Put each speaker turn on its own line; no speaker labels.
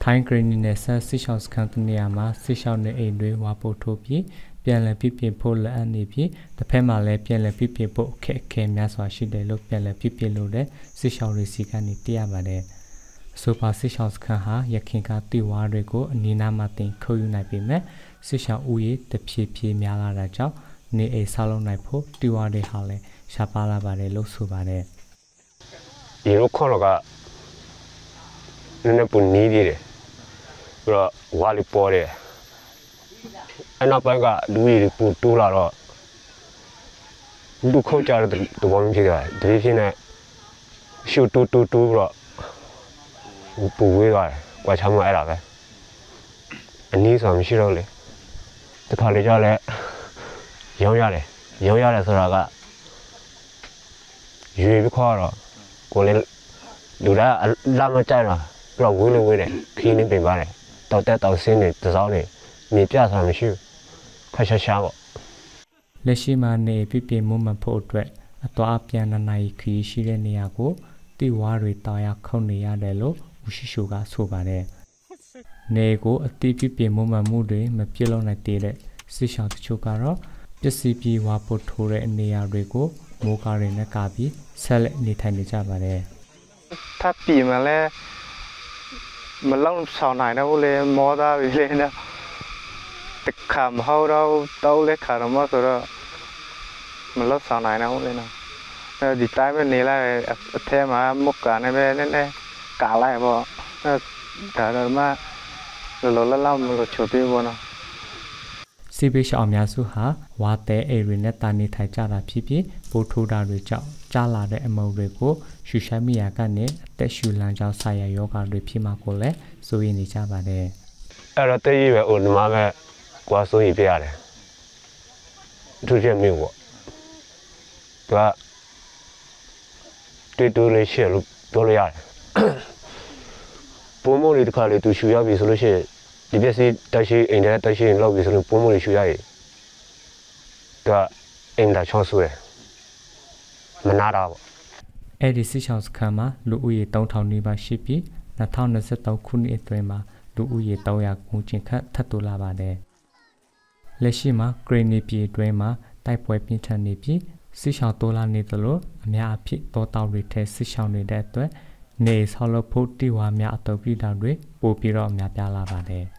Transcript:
ထိုင်းဂရနီနယ်ဆက်စစ်ရှောင်းစခန်းတနေရာမှာစစ်ရှောင်းနေအိမ်တွေဝါပို့ထိုးပြီးပြန်လည်ပြပြဖို့လက်အပ်နေပြီးတစ်ဖက်မှာလည်းပြန်လည်ပြပြဖို့အခက်အခဲများစွာရှိတယ်လို့ပြန်လည်ပြပြလို့တဲ့စစ်ရှောင်းတွေစီကနေသိရပါတယ်။ဆိုပါစစ်ရှောင်းစခန်းဟာရခိုင်ကတိဝါတွေကိုအနီးနားမှာတင်ခုတ်ယူနိုင်ပေမဲ့စစ်ရှောင်းဦးရေတဖြည်းဖြည်းများလာတာကြောင့်နေအိမ်ဆောက်လုပ်နိုင်ဖို့တိဝါတွေဟာလည်းရှားပါလာပါတယ်လို့ဆိုပါတယ်
။ဒီလိုခေါ်တော့ကနည်းနည်းပူနေသေးတယ်။ပြီးတော့ဝါလီပေါ်တယ်။အဲ့နောက်ပိုင်းကလူကြီးပူတိုးလာတော့လူခုတ်ကြတဲ့သဘောမျိုးဖြစ်သွားတယ်။ဒီဖြစ်နေရှူတိုးပြီးတော့ပူဝေးသွားတယ်။ကွာချမ်းမအဲ့ဒါပဲ။အနည်းဆိုမရှိတော့လေ။တခါလေကြောက်လဲရောင်းရတယ်ဆိုတာကရွေပြီးခေါ်တော့ကိုလည်းလူလာမကြိုက်တော့ပြီးတော့ဝေးတယ်ခင်းနေပြင်ပါတယ်တောက်တက်တောက်ဆင်းနေတစောင်းနေမြေပြဆိုတာမရှိဘူးခါရှာပေါ့
လက်ရှိမှာနေပြမှုမှဖို့အတွက်အသွားအပြန်နိုင်ခီးရှိတဲ့နေရာကိုတိဝါတွေတာယာခုန်နေရတယ်လို့ဦးရှိရှိုကဆိုပါတယ်နေကိုအတိပြမှုမှမှုတွေမပြည့်လို့နိုင်တဲ့စစ်ရှောင်းတချို့ကတော့ပစ္စည်းပြေဝါပို့ထိုးတဲ့နေရာတွေကိုမိုးကားတွေနဲ့ကာပြီးဆက်လက်နေထိုင်နေကြပါတယ်
ถ้าปีมาแล้วมันล่องสาวไหนนะพวกเลยมอตาไปเลยนะแต่ขามเขาเราเต้าเล็กขาเรามาสุดแล้วมันล่องสาวไหนนะพวกเลยนะดีใจเป็นนี้แหละเทมามุกการในแบบนั่นแหละกาไรพอแต่เรามาเราเล่ามันเราโชว์ที่บนนะ
စီဘေရှောင်များစုဟာဝါတဲအေရီနဲ့တာနေထိုင်ကြတာဖြစ်ပြီးပိုးထိုးတာတွေကြောင့်ကြားလာတဲ့အမုံတွေကိုရှူရှိုင်းမိယာကနေအသက်ရှူလမ်းကြောင်းဆာရယောဂါတွေဖြစ်မှာကိုလည်းစိုးရိမ်နေကြပါတယ်
အဲ့တော့တည်းပဲဟိုဒီမှာပဲကွာစိုးရိမ်ပြရတယ်သူချက်မျိုးပေါ့သူကတွေ့လေးရှက်လို့ပြောလို့ရတယ်ပုံမို့လေးတစ်ခါလေးသူရှူရပြီဆိုလို့ရှိရင်ဒီပစ္စည်းတက်ရှိအိမ်ထဲတက်ရှိလောက်ပြီဆိုလို့ပုံမို့လေးရှူရည်သူကအင်တာချောဆူတယ်မနာတာပေါ့
အဲ့ဒီစစ်ရှောင်းစခန်းမှာလူဦးရေ3000နီးပါးရှိပြီး2023ခုနှစ်အတွင်းမှာလူဦးရေ300ခုချင်းခန့်ထပ်တိုးလာပါတယ်လက်ရှိမှာဂရနီပြည်အတွင်းမှာတိုက်ပွဲပြင်းထန်နေပြီးစစ်ရှောင်းတိုးလာနေသလိုအများအဖြစ်တောတောက်တွေထဲစစ်ရှောင်းနေတဲ့အတွက်နေဆောက်လုပ်ဖို့တိဝါများအတုပ်ပြတာတွေပို့ပြီးတော့အများပြားလာပါတယ်